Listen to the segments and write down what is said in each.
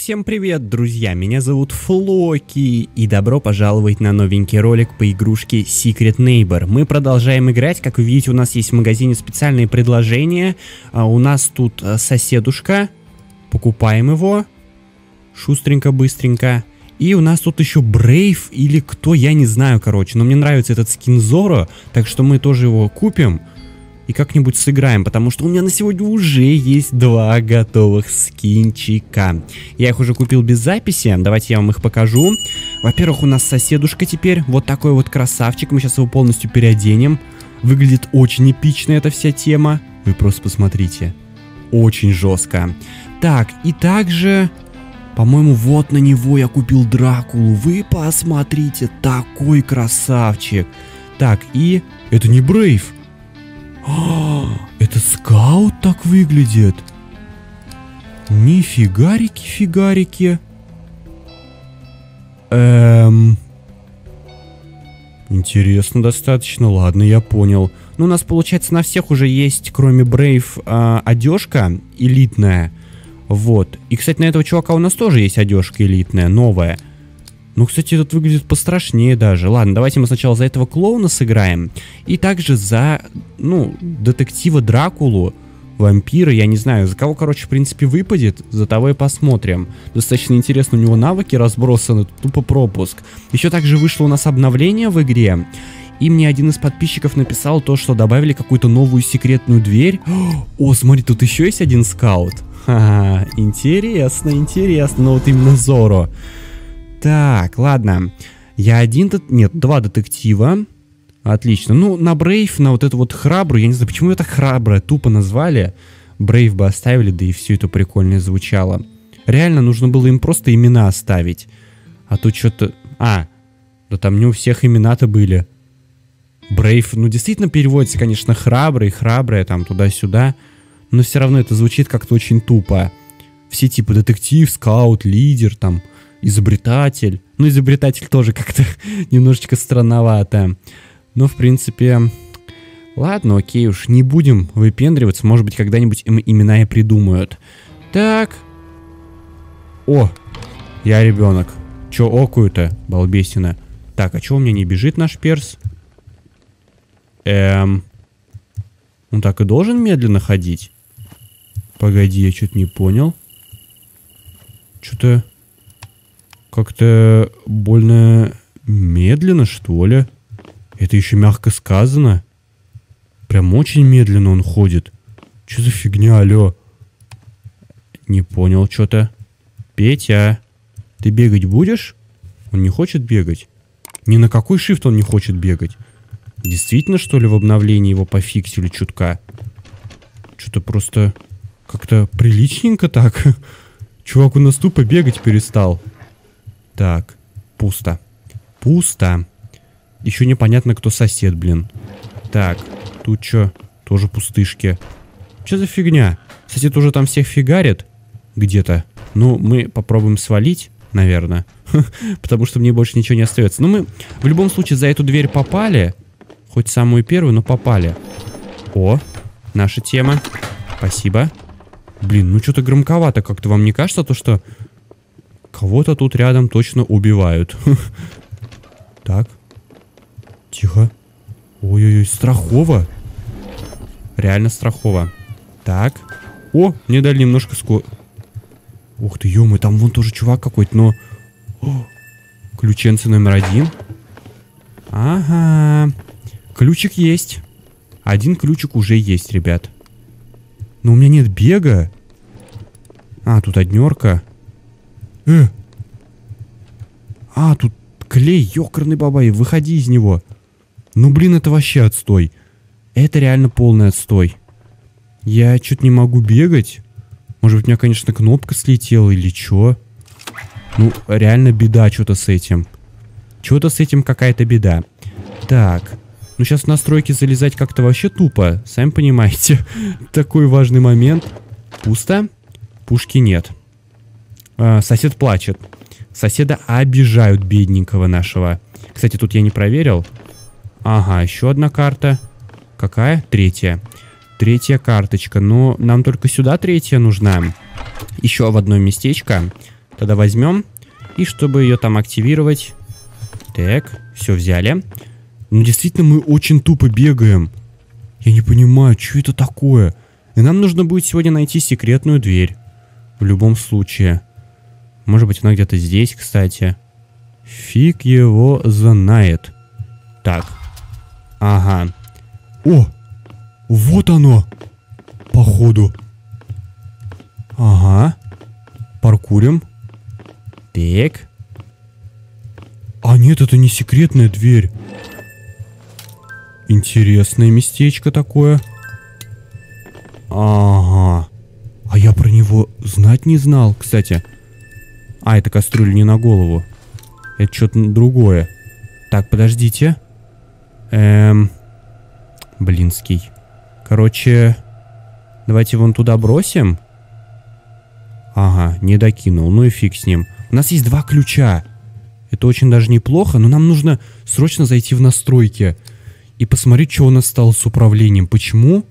Всем привет, друзья, меня зовут Флоки, и добро пожаловать на новенький ролик по игрушке Secret Neighbor. Мы продолжаем играть, как вы видите, у нас есть в магазине специальные предложения. У нас тут соседушка, покупаем его, шустренько, быстренько. И у нас тут еще Брейв или кто, я не знаю, короче, но мне нравится этот скин Зоро, так что мы тоже его купим. И как-нибудь сыграем, потому что у меня на сегодня уже есть два готовых скинчика. Я их уже купил без записи, давайте я вам их покажу. Во-первых, у нас соседушка теперь, вот такой вот красавчик, мы сейчас его полностью переоденем. Выглядит очень эпично эта вся тема, вы просто посмотрите, очень жестко. Так, и также, по-моему, вот на него я купил Дракулу, вы посмотрите, такой красавчик. Так, и это не Брейв. Это скаут так выглядит. Нифигарики-фигарики. Интересно достаточно. Ладно, я понял. Ну, у нас, получается, на всех уже есть, кроме Брейв, одежка элитная. Вот. И, кстати, на этого чувака у нас тоже есть одежка элитная, новая. Ну, кстати, этот выглядит пострашнее даже. Ладно, давайте мы сначала за этого клоуна сыграем. И также за, ну, детектива Дракулу, вампира, я не знаю, за кого, короче, в принципе, выпадет, за того и посмотрим. Достаточно интересно, у него навыки разбросаны, тупо пропуск. Еще также вышло у нас обновление в игре. И мне один из подписчиков написал то, что добавили какую-то новую секретную дверь. О, смотри, тут еще есть один скаут. Ха-ха, интересно, интересно, но вот именно Зоро. Так, ладно. Я два детектива. Отлично. Ну, на Брейв, на вот эту вот храбрую, я не знаю, почему это храбрая, тупо назвали. Брейв бы оставили, да и все это прикольно звучало. Реально, нужно было им просто имена оставить. А то что-то... да там не у всех имена-то были. Брейв, ну, действительно переводится, конечно, храбрый, храбрая, там, туда-сюда. Но все равно это звучит как-то очень тупо. Все типа детектив, скаут, лидер, там... Изобретатель. Ну, изобретатель тоже как-то немножечко странновато. Но, в принципе... Ладно, окей уж, не будем выпендриваться. Может быть, когда-нибудь имена и придумают. Так. О, я ребенок. Че окую-то, балбесина? Так, а че у меня не бежит наш перс? Он так и должен медленно ходить? Погоди, я что-то не понял. Что-то... Как-то больно медленно, что ли? Это еще мягко сказано. Прям очень медленно он ходит. Что за фигня, алло? Не понял что-то. Петя, ты бегать будешь? Он не хочет бегать? Ни на какой шифт он не хочет бегать. Действительно, что ли, в обновлении его пофиксили чутка? Что-то просто как-то приличненько так. Чувак у нас тупо бегать перестал. Так, пусто. Пусто. Еще непонятно, кто сосед, блин. Так, тут что? Тоже пустышки. Что за фигня? Сосед уже там всех фигарит? Где-то. Ну, мы попробуем свалить, наверное. Потому что мне больше ничего не остается. Но мы в любом случае за эту дверь попали. Хоть самую первую, но попали. О, наша тема. Спасибо. Блин, ну что-то громковато как-то. Вам не кажется то, что... Кого-то тут рядом точно убивают. Так. Тихо. Ой-ой-ой, страхово. Реально страхово. Так. О, мне дали немножко Ух ты, ё-моё, там вон тоже чувак какой-то, но... Ключенцы номер 1. Ага. Ключик есть. Один ключик уже есть, ребят. Но у меня нет бега. Тут однерка. Тут клей, ёкарный бабай, выходи из него. Ну, блин, это вообще отстой. Это реально полный отстой. Я что-то не могу бегать. Может быть, у меня, конечно, кнопка слетела или чё? Ну, реально беда что-то с этим. Что-то с этим какая-то беда. Так, ну сейчас в настройки залезать как-то вообще тупо. Сами понимаете, такой важный момент. Пусто. Пушки нет. Сосед плачет. Соседа обижают, бедненького нашего. Кстати, тут я не проверил. Ага, еще одна карта. Какая? Третья. Третья карточка. Но нам только сюда третья нужна. Еще в одно местечко. Тогда возьмем. И чтобы ее там активировать. Так, все взяли. Ну, действительно, мы очень тупо бегаем. Я не понимаю, что это такое. И нам нужно будет сегодня найти секретную дверь. В любом случае. Может быть, она где-то здесь, кстати. Фиг его знает. Так. Ага. О! Вот оно! Походу. Ага. Паркурим. Так. А нет, это не секретная дверь. Интересное местечко такое. Ага. А я про него знать не знал, кстати. А, это кастрюля не на голову. Это что-то другое. Так, подождите. Блинский. Короче, давайте вон туда бросим. Ага, не докинул. Ну и фиг с ним. У нас есть 2 ключа. Это очень даже неплохо, но нам нужно срочно зайти в настройки и посмотреть, что у нас стало с управлением. Почему?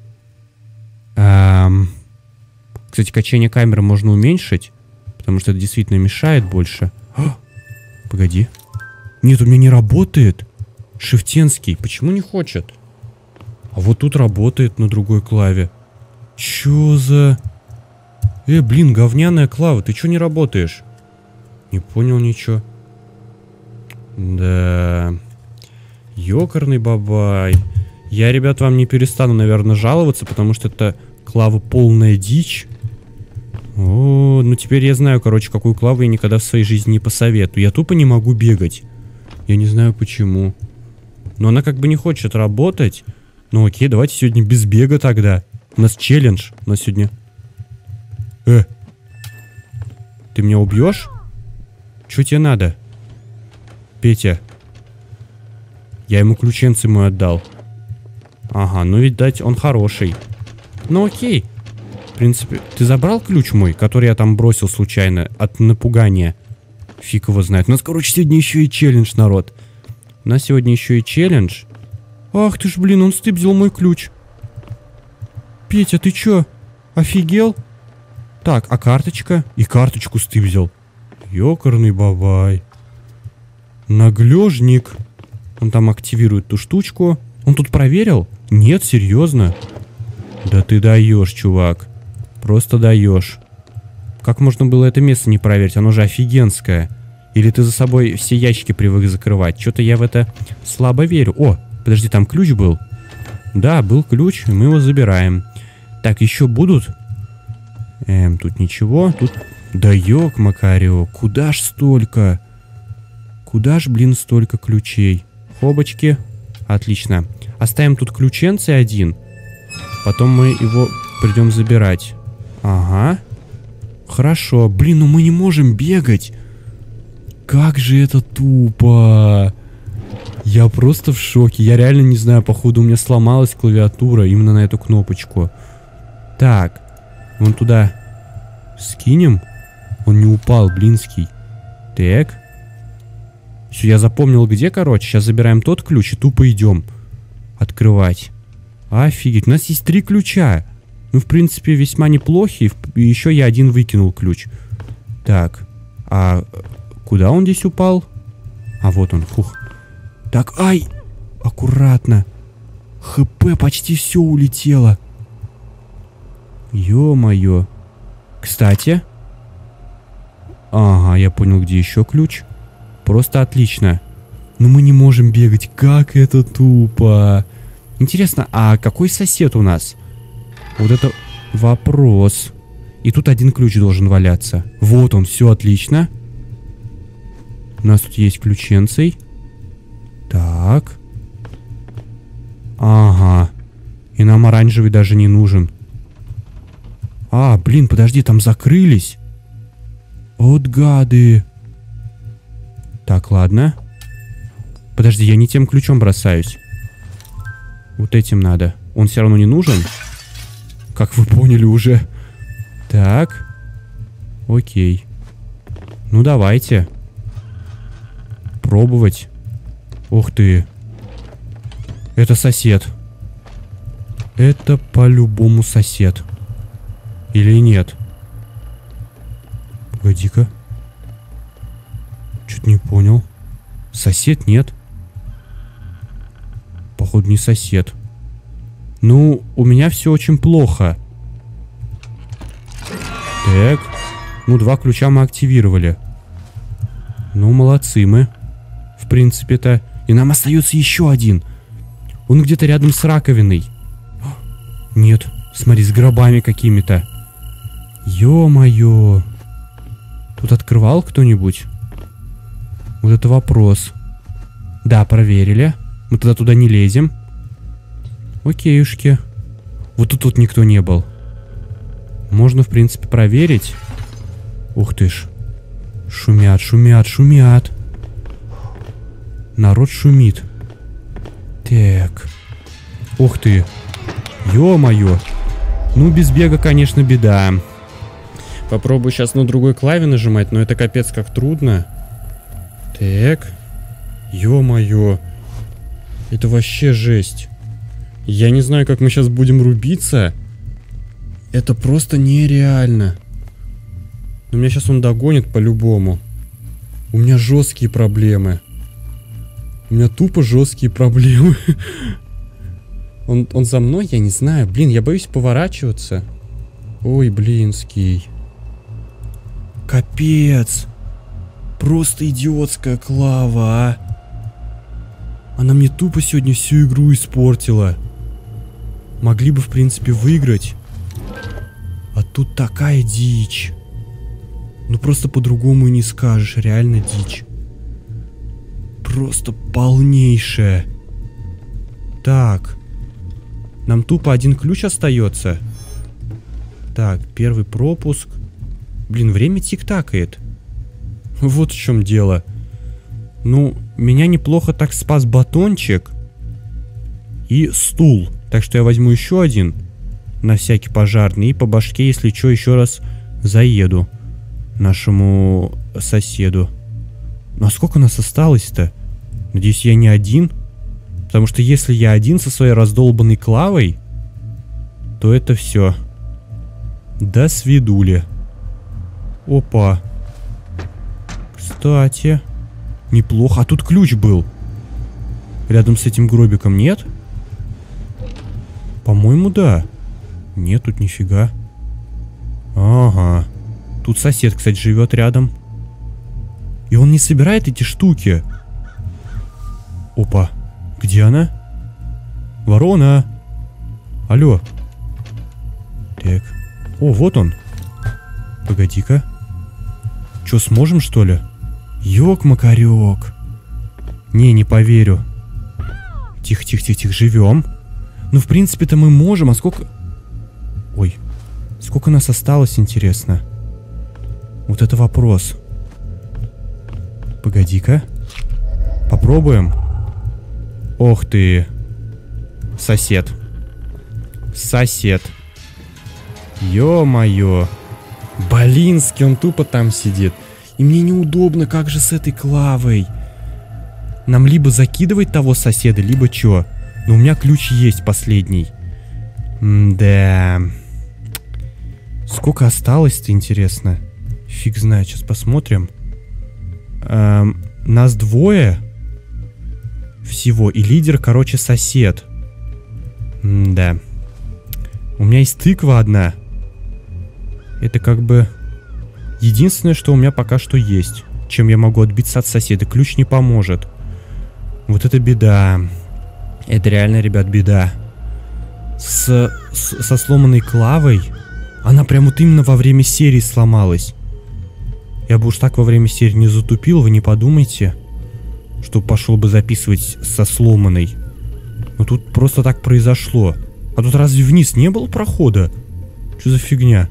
Кстати, качание камеры можно уменьшить, потому что это действительно мешает больше. Погоди. Нет, у меня не работает. Шифтенский. Почему не хочет? А вот тут работает на другой клаве. Чё за... блин, говняная клава. Ты чё не работаешь? Не понял ничего. Да... Ёкарный бабай. Я, ребят, вам не перестану, наверное, жаловаться, потому что это клава полная дичь. О, ну теперь я знаю, короче, какую клаву я никогда в своей жизни не посоветую. Я тупо не могу бегать. Я не знаю почему. Но она как бы не хочет работать. Ну окей, давайте сегодня без бега тогда. У нас челлендж. У нас сегодня... Ты меня убьешь? Что тебе надо? Петя. Я ему ключенцы мой отдал. Ага, ну ведь дать он хороший. Ну окей. В принципе, ты забрал ключ мой, который я там бросил случайно от напугания? Фиг его знает. У нас, короче, сегодня еще и челлендж, народ. У нас сегодня еще и челлендж. Ах ты ж, блин, он стыбзил мой ключ. Петя, ты чё? Офигел? Так, а карточка? И карточку стыбзил. Ёкарный бабай. Наглёжник. Он там активирует ту штучку. Он тут проверил? Нет, серьезно? Да ты даешь, чувак. Просто даешь. Как можно было это место не проверить? Оно же офигенское. Или ты за собой все ящики привык закрывать? Что-то я в это слабо верю. О, подожди, там ключ был? Да, был ключ, и мы его забираем. Так, еще будут? Тут ничего. Тут... Да ёк, Макарио, куда ж столько? Куда ж, блин, столько ключей? Хобочки. Отлично. Оставим тут ключенцы один. Потом мы его придем забирать. Ага. Хорошо. Блин, ну мы не можем бегать. Как же это тупо. Я просто в шоке. Я реально не знаю, походу у меня сломалась клавиатура именно на эту кнопочку. Так. Вон туда скинем. Он не упал, блинский. Так. Все, я запомнил где, короче. Сейчас забираем тот ключ и тупо идем открывать. Офигеть, у нас есть 3 ключа. Ну, в принципе, весьма неплохие. И еще я один выкинул ключ. Так, а куда он здесь упал? А вот он, фух. Так, ай, аккуратно. ХП почти все улетело. Ё-моё. Кстати. Ага, я понял, где еще ключ. Просто отлично. Но мы не можем бегать. Как это тупо. Интересно, а какой сосед у нас? Вот это вопрос. И тут один ключ должен валяться. Вот он, все отлично. У нас тут есть ключенций. Так. Ага. И нам оранжевый даже не нужен. А, блин, подожди, там закрылись. Вот гады. Так, ладно. Подожди, я не тем ключом бросаюсь. Вот этим надо. Он все равно не нужен. Как вы поняли уже. Так. Окей. Ну, давайте. Пробовать. Ух ты. Это сосед. Это по-любому сосед. Или нет? Погоди-ка. Что-то не понял. Сосед нет. Походу, не сосед. Ну, у меня все очень плохо. Так. Ну, 2 ключа мы активировали. Ну, молодцы мы. В принципе-то. И нам остается еще один. Он где-то рядом с раковиной. Нет, смотри, с гробами какими-то. Ё-моё. Тут открывал кто-нибудь? Вот это вопрос. Да, проверили. Мы тогда туда не лезем. Окейушки. Вот тут никто не был. Можно, в принципе, проверить. Ух ты ж. Шумят, шумят, шумят. Народ шумит. Так. Ух ты. Ё-моё. Ну, без бега, конечно, беда. Попробую сейчас на другой клаве нажимать, но это капец как трудно. Так. Ё-моё. Это вообще жесть. Я не знаю, как мы сейчас будем рубиться. Это просто нереально. Но меня сейчас он догонит по-любому. У меня жесткие проблемы. У меня тупо жесткие проблемы. Он за мной? Я не знаю. Блин, я боюсь поворачиваться. Ой, блинский. Капец. Просто идиотская клава, а. Она мне тупо сегодня всю игру испортила. Могли бы, в принципе, выиграть. А тут такая дичь. Ну просто по-другому и не скажешь. Реально дичь. Просто полнейшая. Так. Нам тупо один ключ остается. Так, первый пропуск. Блин, время тик-такает. Вот в чем дело. Ну, меня неплохо так спас батончик. И стул. Так что я возьму еще один. На всякий пожарный. И по башке, если что, еще раз заеду. Нашему соседу. Ну а сколько нас осталось-то? Надеюсь, я не один. Потому что если я один со своей раздолбанной клавой, то это все. До свидули. Опа. Кстати. Неплохо. А тут ключ был. Рядом с этим гробиком, нет? По-моему, да. Нет, тут нифига. Ага. Тут сосед, кстати, живет рядом. И он не собирает эти штуки. Опа. Где она? Ворона. Алло. Так. О, вот он. Погоди-ка. Че, сможем, что ли? Ёк-макарёк. Не поверю. Тихо-тихо-тихо, живем. Ну, в принципе-то мы можем. А сколько... Ой. Сколько нас осталось, интересно? Вот это вопрос. Погоди-ка. Попробуем. Ох ты. Сосед. Сосед. Ё-моё. Блинский, он тупо там сидит. И мне неудобно, как же с этой клавой. Нам либо закидывать того соседа, либо чё. Но у меня ключ есть последний. Да. Сколько осталось-то, интересно? Фиг знает, сейчас посмотрим. Нас двое всего. И лидер, короче, сосед. Да. У меня есть тыква одна. Это как бы единственное, что у меня пока что есть. Чем я могу отбиться от соседа. Ключ не поможет. Вот это беда. Это реально, ребят, беда. Со сломанной клавой. Она прям вот именно во время серии сломалась. Я бы уж так во время серии не затупил, вы не подумайте, что пошел бы записывать со сломанной. Но тут просто так произошло. А тут разве вниз не было прохода? Что за фигня?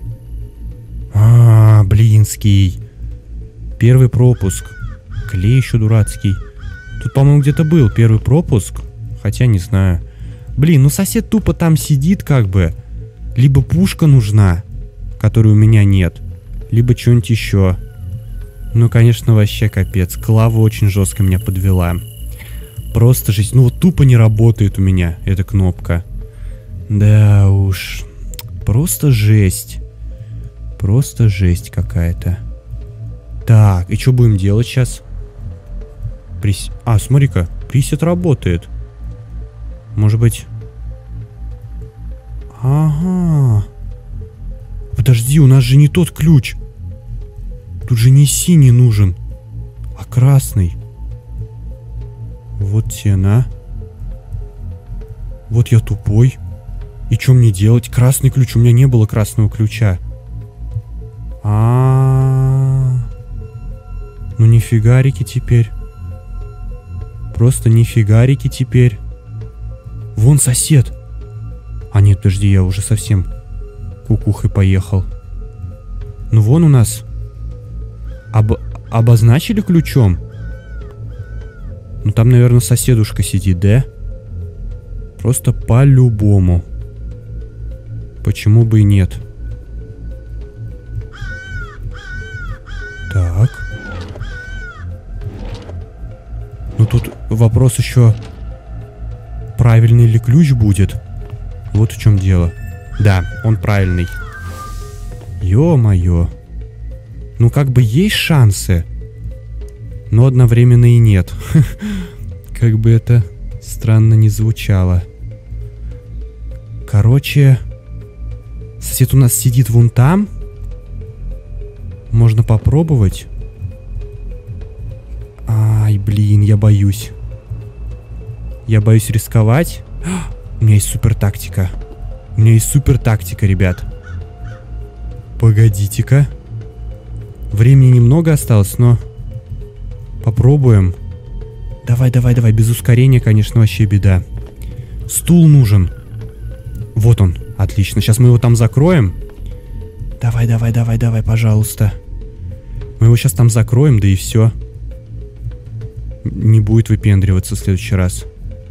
Блинский. Первый пропуск. Клей еще дурацкий. Тут, по-моему, где-то был первый пропуск. Хотя не знаю. Блин, ну сосед тупо там сидит как бы. Либо пушка нужна, которой у меня нет. Либо что-нибудь еще. Ну, конечно, вообще капец. Клава очень жестко меня подвела. Просто жесть. Ну, вот тупо не работает у меня эта кнопка. Да уж. Просто жесть. Просто жесть какая-то. Так, и что будем делать сейчас? А, смотри-ка, присед работает. Может быть... Ага. Подожди, у нас же не тот ключ. Тут же не синий нужен, а красный. Вот те, на. Вот я тупой. И что мне делать? Красный ключ. У меня не было красного ключа. Ну нифигарики теперь. Просто нифигарики теперь. Вон сосед. А нет, подожди, я уже совсем кукухой поехал. Ну вон у нас обозначили ключом. Ну там, наверное, соседушка сидит, да? Просто по-любому. Почему бы и нет? Так. Ну тут вопрос еще, правильный ли ключ будет. Вот в чем дело. Да, он правильный. Ё-моё. Ну как бы есть шансы, но одновременно и нет. Как бы это странно не звучало. Короче, сосед у нас сидит вон там. Можно попробовать. Ай, блин, я боюсь. Я боюсь рисковать. У меня есть супер тактика. У меня есть супер тактика, ребят. Погодите-ка. Времени немного осталось, но... Попробуем. Давай, давай, давай. Без ускорения, конечно, вообще беда. Стул нужен. Вот он. Отлично. Сейчас мы его там закроем. Давай, давай, давай, давай, пожалуйста. Мы его сейчас там закроем, да и все. Не будет выпендриваться в следующий раз.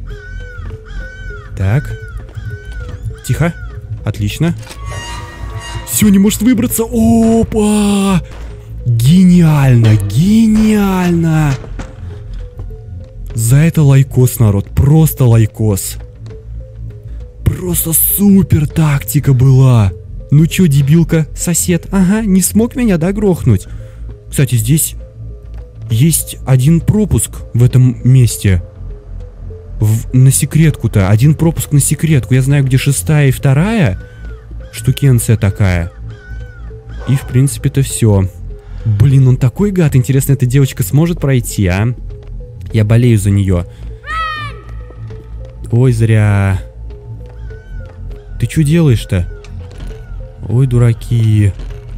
Так. Тихо. Отлично. Все, не может выбраться. Опа! Гениально, гениально. За это лайкос, народ. Просто лайкос. Просто супер тактика была. Ну чё, дебилка, сосед? Ага, не смог меня, да, грохнуть? Кстати, здесь есть один пропуск в этом месте. На секретку-то. Один пропуск на секретку. Я знаю, где 6-я и 2-я штукенция такая. И, в принципе-то все. Блин, он такой гад. Интересно, эта девочка сможет пройти, а? Я болею за нее. Ой, зря. Ты что делаешь-то? Ой, дураки.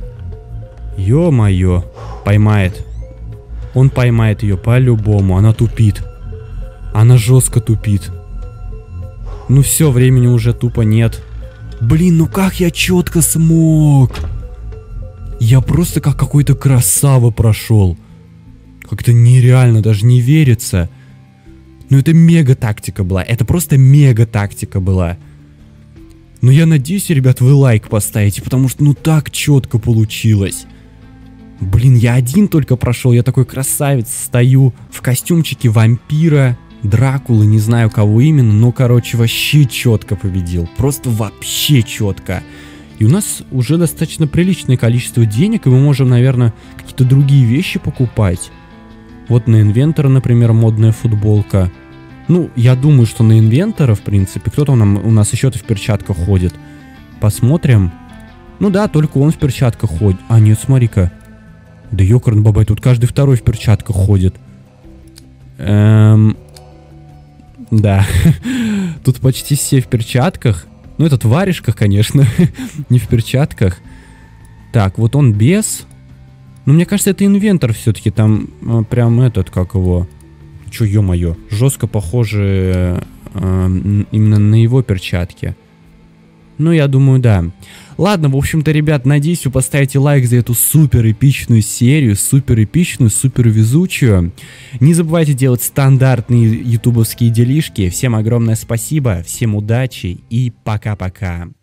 Ё-моё. Поймает. Он поймает ее по-любому. Она тупит. Она жестко тупит. Ну все, времени уже тупо нет. Блин, ну как я четко смог? Я просто как какой-то красава прошел. Как-то нереально, даже не верится. Ну это мега тактика была. Это просто мега тактика была. Но я надеюсь, ребят, вы лайк поставите, потому что ну так четко получилось. Блин, я один только прошел, я такой красавец, стою в костюмчике вампира, Дракулы, не знаю кого именно, но, короче, вообще четко победил. Просто вообще четко. И у нас уже достаточно приличное количество денег, и мы можем, наверное, какие-то другие вещи покупать. Вот на Инвентора, например, модная футболка. Ну, я думаю, что на Инвентора, в принципе, кто-то у нас еще-то в перчатках ходит. Посмотрим. Ну да, только он в перчатках ходит. А, нет, смотри-ка. Да ёкарн бабай, тут каждый второй в перчатках ходит. Да. Тут почти все в перчатках. Ну, этот в варежках, конечно. Не в перчатках. Так, вот он без. Ну, мне кажется, это Инвентор все-таки. Там прям этот, как его... Чё, ё-моё. Жестко похоже именно на его перчатки. Ну, я думаю, да. Ладно, в общем-то, ребят, надеюсь, вы поставите лайк за эту супер эпичную серию, супер эпичную, супер везучую. Не забывайте делать стандартные ютубовские делишки. Всем огромное спасибо, всем удачи и пока-пока.